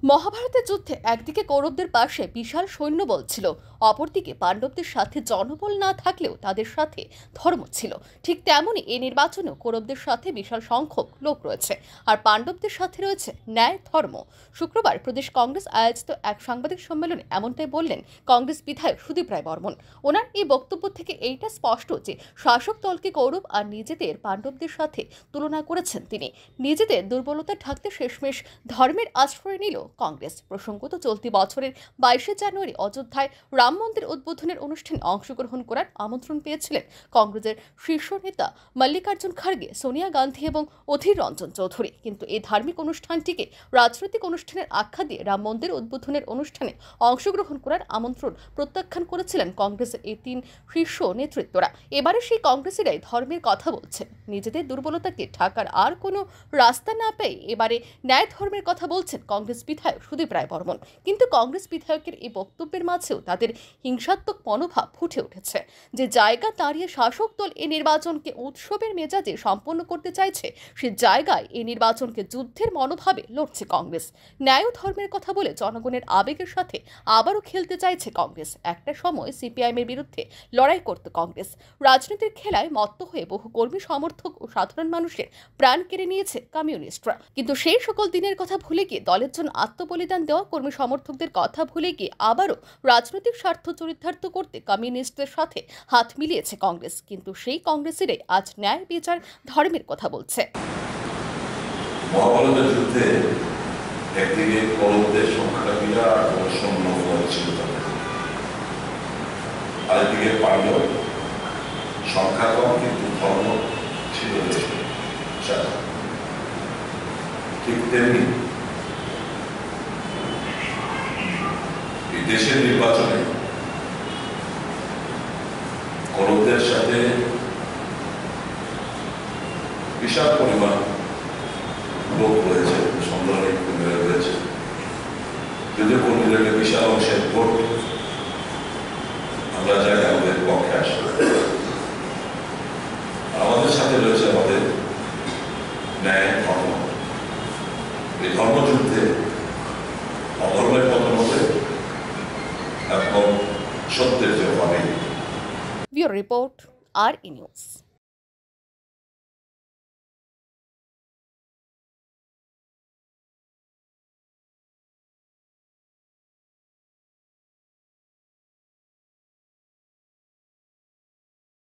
মহাভারতের যুদ্ধে একদিকে কৌরবদের পাশে বিশাল সৈন্যবল ছিল, অপরদিকে পাণ্ডবদের সাথে জনবল না থাকলেও তাদের সাথে ধর্ম ছিল। ঠিক তেমনই এই নির্বাচনেও কৌরবদের সাথে বিশাল সংখ্যক লোক রয়েছে, আর পাণ্ডবদের সাথে রয়েছে ন্যায় ধর্ম। শুক্রবার প্রদেশ কংগ্রেস আয়োজিত এক সাংবাদিক সম্মেলনে এমনটাই বললেন কংগ্রেস বিধায়ক সুদীপ রায় বর্মন। ওনার এই বক্তব্য থেকে এইটা স্পষ্ট যে শাসক দলকে কৌরব আর নিজেদের পাণ্ডবদের সাথে তুলনা করেছেন তিনি। নিজেদের দুর্বলতা ঢাকতে শেষমেশ ধর্মের আশ্রয় নিল কংগ্রেস। প্রসঙ্গত, চলতি বছরের 22শে জানুয়ারি অযোধ্যায় রাম মন্দির উদ্বোধনের অনুষ্ঠানে অংশগ্রহণ করার আমন্ত্রণ পেয়েছিলেন কংগ্রেসের শীর্ষ নেতা মল্লিকার্জুন খার্গে, সোনিয়া গান্ধী এবং অধীর রঞ্জন চৌধুরী। কিন্তু এই ধার্মিক অনুষ্ঠানটিকে রাজনৈতিক অনুষ্ঠানের আখ্যা দিয়ে রাম মন্দির উদ্বোধনের অনুষ্ঠানে অংশগ্রহণ করার আমন্ত্রণ প্রত্যাখ্যান করেছিলেন কংগ্রেসের এই তিন শীর্ষ নেতৃত্বরা। এবারে সেই কংগ্রেসীরাই ধর্মের কথা বলছেন। নিজেদের দুর্বলতাকে ঢাকার আর কোনো রাস্তা না পেয়ে এবারে ন্যায় ধর্মের কথা বলছেন কংগ্রেস বিধায়ক সুদীপ রায় বর্মন। কিন্তু কংগ্রেস বিধায়কের এই বক্তব্যের মাঝেও তাদের হিংসাত্মক মনোভাব ফুটে উঠেছে। যে জায়গা দাঁড়িয়ে শাসক দল এই নির্বাচনকে উৎসবের মেজাজে সম্পন্ন করতে চাইছে, সে জায়গায় এই নির্বাচনকে যুদ্ধের মনোভাবে লড়ছে কংগ্রেস। ন্যায় ধর্মের কথা বলে জনগণের আবেগের সাথে আবারও খেলতে চাইছে কংগ্রেস। একটা সময় সিপিআইএম এর বিরুদ্ধে লড়াই করত কংগ্রেস। রাজনীতির খেলায় মত্ত হয়ে বহু কর্মী সমর্থক ও সাধারণ মানুষের প্রাণ কেড়ে নিয়েছে কমিউনিস্টরা। কিন্তু সেই সকল দিনের কথা ভুলে গিয়ে, দলের জন্য আত্মবলিদান দেওয়া কর্মী সমর্থকদের কথা ভুলে গিয়ে আবারও রাজনৈতিক স্বার্থ চরিতার্থ করতে কমিউনিস্টদের সাথে হাত মিলিয়েছে কংগ্রেস। কিন্তু সেই কংগ্রেসেরাই আজ ন্যায় বিচার ধর্মের কথা বলছে। মহাভারতের যুদ্ধে একদিকে কৌরবদের সংখ্যাটা বিরাট সৈন্য ছিল, আরেকদিকে পাণ্ডব সংখ্যা কম কিন্তু ধর্ম ছিল। ঠিক তেমনি এই দেশের নির্বাচনে কৌরবদের সাথে বিশাল পরিমাণ লোক রয়েছে, সংগ্রামী কর্মীরা রয়েছে। যদিও কর্মীদের বিশাল অংশের ভোট আমরা চাই আমাদের পক্ষে আসবে। আমাদের সাথে রয়েছে আমাদের ন্যায় ধর্ম। এই ধর্মযুদ্ধে অধর্মের পতন হবে এবং সত্যের জয় হবে। Bureau report, RE news.